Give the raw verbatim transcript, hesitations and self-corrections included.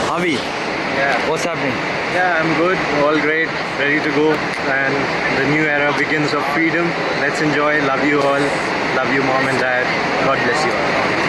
Avi, Yeah, what's happening? yeah, I'm good, all great, ready to go, and the new era begins of freedom. Let's enjoy. Love you all. Love you, mom and dad. God bless you all.